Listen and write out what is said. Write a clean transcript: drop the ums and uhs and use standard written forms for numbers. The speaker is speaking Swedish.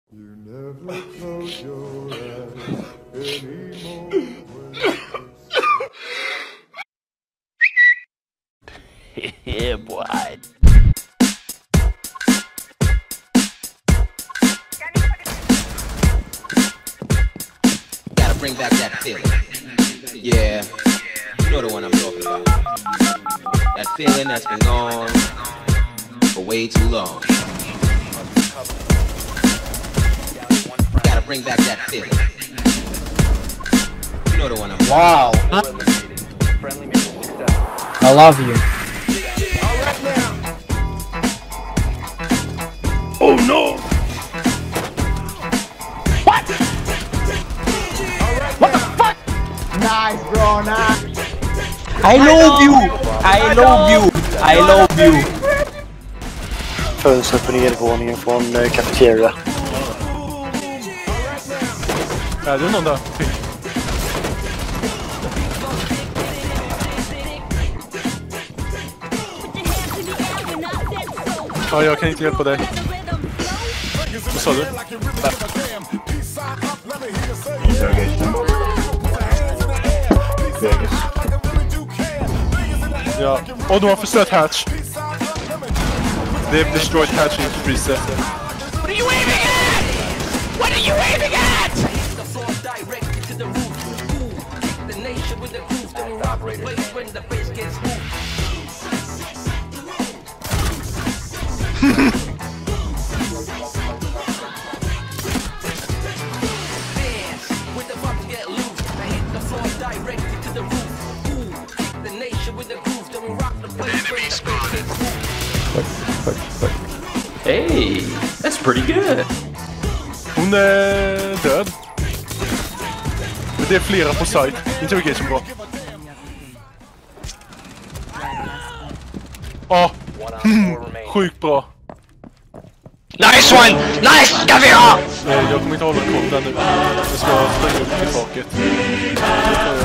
You never close your eyes anymore when Yeah, boy. Gotta bring back that feeling. Yeah, you know the one I'm talking about. That feeling that's been gone for way too long. Gotta bring back that feeling. You know the one I'm talking Wow. I love you. Oh no! What? What the fuck? Nice, bro, nice. I love you! I love you! I love you! Fönstret på nedervåningen från cafeteria. Är det någon där? Ja, jag kan inte hjälpa dig. Vad sa du? Ja, och de har förstört hatch. They've destroyed hatch into preset. What are you aiming at? What are you aiming at? Hey, that's pretty good. Hon är död. Men det är flera på site. Interrogation bra. Ja, sjukt bra. Nice one! Nice! Ska vi ha! Jag kommer inte hålla koll där nu. Jag ska springa upp till taket.